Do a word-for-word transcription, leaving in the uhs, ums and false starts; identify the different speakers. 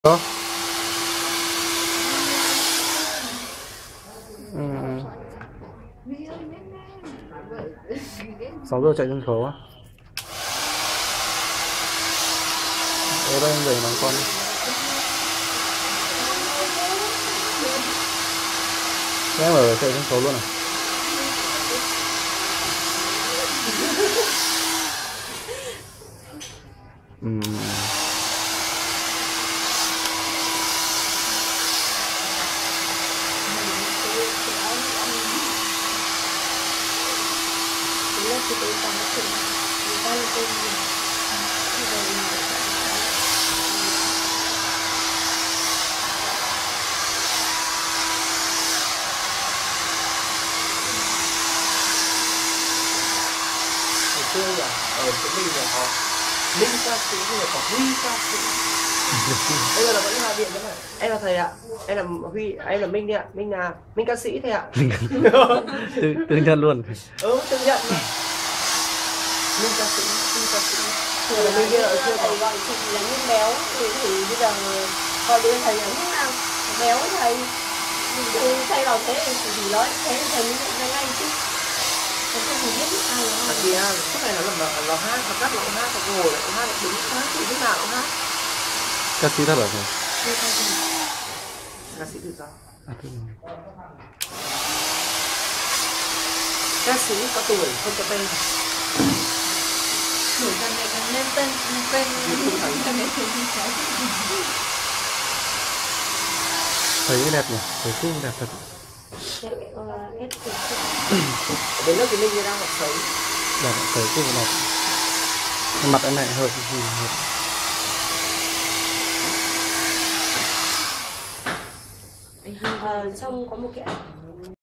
Speaker 1: Đó. Ừ. sáu giờ chạy sân khấu á. Ở đây về bằng con. Em ở chạy sân khấu luôn à? Ừ.
Speaker 2: Xưa à, ở chỗ mình là có Minh ca sĩ nhưng mà có Huy ca sĩ. Bây giờ là vẫn là điện đấy này. Em là thầy ạ. Em là Huy, em là Minh đi ạ. Minh là Minh ca sĩ thầy ạ.
Speaker 1: Tự, tự nhận luôn.
Speaker 2: Ừ, tự nhận mà. Minh ca sĩ, Minh ca sĩ. Thì là Minh kia ở chưa
Speaker 3: thầy gọi chị là Minh béo thì, thì bây giờ gọi điện thầy là lúc nào béo thầy thì thay vào thế thì chỉ nói thế thầy mới nhận ra ngay chứ. Không thì biết ai
Speaker 2: à kìa, suốt này nó làm nó, nó hát, nó cắt nó hát, nó ngồi lại, nó hát, nó đứng hát, thì lúc nào nó hát.
Speaker 1: Ca sĩ thật hả thầy?
Speaker 2: Ca sĩ tự do.
Speaker 1: À, tự do.
Speaker 2: Ca sĩ có tuổi, không có tên.
Speaker 3: Tuổi càng ngày càng lên tên, tên càng ngày càng
Speaker 1: Thấy đẹp nhỉ? Thấy cũng đẹp thật.
Speaker 2: Đến lớp thì Linh đang học sớm.
Speaker 1: Đẹp, thấy cũng đẹp. Mặt em này hợp gì hợp.
Speaker 3: Ờ, trong có một cái ảnh